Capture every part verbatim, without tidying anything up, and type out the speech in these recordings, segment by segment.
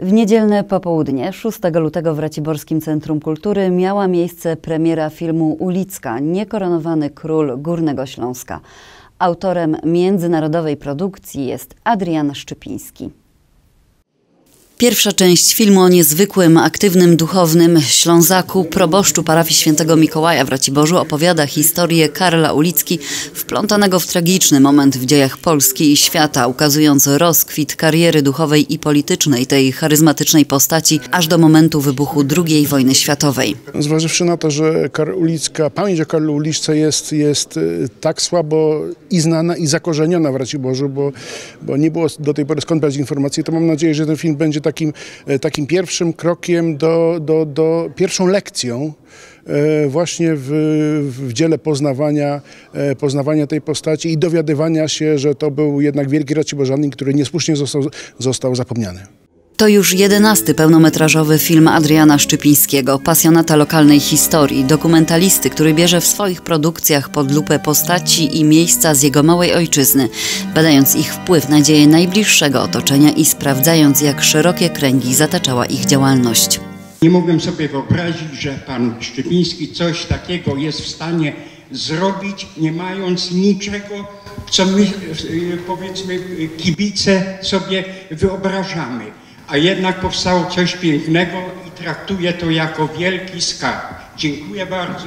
W niedzielne popołudnie, szóstego lutego w Raciborskim Centrum Kultury miała miejsce premiera filmu Ulicka – Niekoronowany król Górnego Śląska. Autorem międzynarodowej produkcji jest Adrian Szczypiński. Pierwsza część filmu o niezwykłym, aktywnym, duchownym Ślązaku, proboszczu parafii Świętego Mikołaja w Raciborzu opowiada historię Karla Ulicki, wplątanego w tragiczny moment w dziejach Polski i świata, ukazując rozkwit kariery duchowej i politycznej tej charyzmatycznej postaci aż do momentu wybuchu drugiej wojny światowej. Zważywszy na to, że Karl Ulicka, pamięć o Karlu Uliczce jest, jest tak słabo i znana i zakorzeniona w Raciborzu, bo, bo nie było do tej pory skąd brać informacji, to mam nadzieję, że ten film będzie takim, takim pierwszym krokiem, do, do, do pierwszą lekcją właśnie w, w dziele poznawania, poznawania tej postaci i dowiadywania się, że to był jednak wielki Raciborzanin, który niesłusznie został, został zapomniany. To już jedenasty pełnometrażowy film Adriana Szczypińskiego, pasjonata lokalnej historii, dokumentalisty, który bierze w swoich produkcjach pod lupę postaci i miejsca z jego małej ojczyzny, badając ich wpływ na dzieje najbliższego otoczenia i sprawdzając, jak szerokie kręgi zataczała ich działalność. Nie mogłem sobie wyobrazić, że pan Szczypiński coś takiego jest w stanie zrobić, nie mając niczego, co my, powiedzmy, kibice sobie wyobrażamy. A jednak powstało coś pięknego i traktuję to jako wielki skarb. Dziękuję bardzo.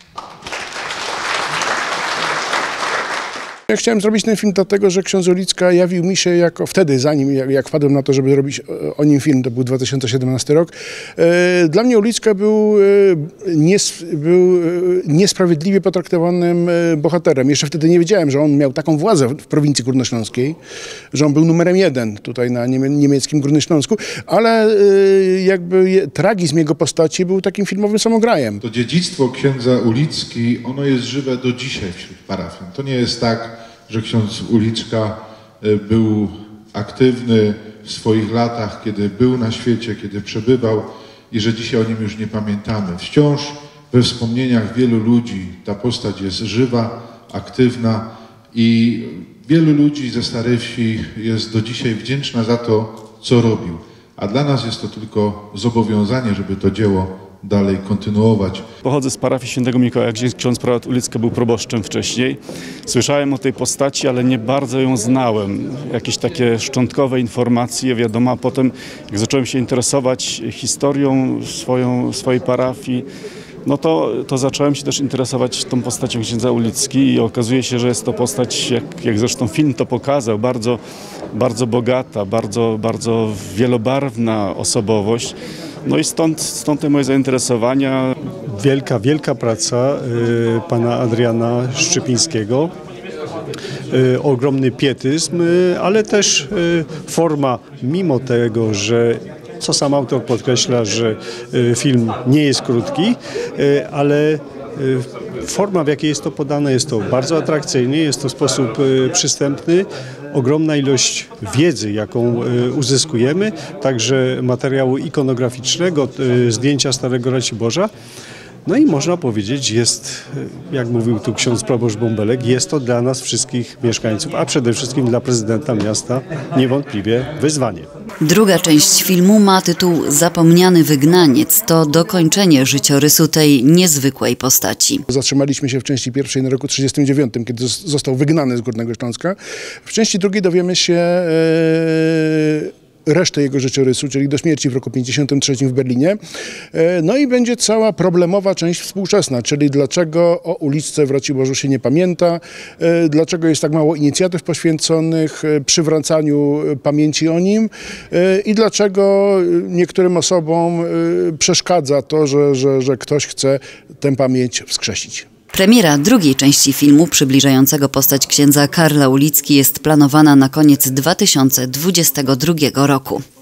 Ja chciałem zrobić ten film dlatego, że ksiądz Ulicka jawił mi się jako wtedy, zanim jak, jak wpadłem na to, żeby robić o nim film, to był dwa tysiące siedemnasty rok. Dla mnie Ulicka był, nies, był niesprawiedliwie potraktowanym bohaterem. Jeszcze wtedy nie wiedziałem, że on miał taką władzę w prowincji górnośląskiej, że on był numerem jeden tutaj na niemieckim Górnym Śląsku, ale jakby tragizm jego postaci był takim filmowym samograjem. To dziedzictwo księdza Ulicki, ono jest żywe do dzisiaj wśród parafian. To nie jest tak, że ksiądz Uliczka był aktywny w swoich latach, kiedy był na świecie, kiedy przebywał i że dzisiaj o nim już nie pamiętamy. Wciąż we wspomnieniach wielu ludzi ta postać jest żywa, aktywna i wielu ludzi ze Starej Wsi jest do dzisiaj wdzięczna za to, co robił. A dla nas jest to tylko zobowiązanie, żeby to dzieło dalej kontynuować. Pochodzę z parafii Świętego Mikołaja, gdzie ksiądz prałat Ulicka był proboszczem wcześniej. Słyszałem o tej postaci, ale nie bardzo ją znałem. Jakieś takie szczątkowe informacje, wiadomo, a potem jak zacząłem się interesować historią swoją, swojej parafii, no to, to zacząłem się też interesować tą postacią księdza Ulicki i okazuje się, że jest to postać, jak, jak zresztą film to pokazał, bardzo, bardzo bogata, bardzo, bardzo wielobarwna osobowość. No i stąd, stąd te moje zainteresowania. Wielka, wielka praca y, pana Adriana Szczypińskiego. Y, ogromny pietyzm, y, ale też y, forma, mimo tego, że co sam autor podkreśla, że y, film nie jest krótki, y, ale y, forma, w jakiej jest to podane, jest to bardzo atrakcyjny, jest to sposób y, przystępny. Ogromna ilość wiedzy, jaką y, uzyskujemy, także materiału ikonograficznego, y, zdjęcia Starego Raciborza. No i można powiedzieć, jest, jak mówił tu ksiądz proboszcz Bąbelek, jest to dla nas wszystkich mieszkańców, a przede wszystkim dla prezydenta miasta niewątpliwie wyzwanie. Druga część filmu ma tytuł Zapomniany wygnaniec. To dokończenie życiorysu tej niezwykłej postaci. Zatrzymaliśmy się w części pierwszej na roku trzydziestym dziewiątym, kiedy został wygnany z Górnego Śląska. W części drugiej dowiemy się e, resztę jego życiorysu, czyli do śmierci w roku pięćdziesiątym trzecim w Berlinie. No i będzie cała problemowa część współczesna, czyli dlaczego o Ulicce w Raciborzu się nie pamięta, dlaczego jest tak mało inicjatyw poświęconych przywracaniu pamięci o nim i dlaczego niektórym osobom przeszkadza to, że, że, że ktoś chce tę pamięć wskrzesić. Premiera drugiej części filmu przybliżającego postać księdza Karla Ulicki jest planowana na koniec dwa tysiące dwudziestego drugiego roku.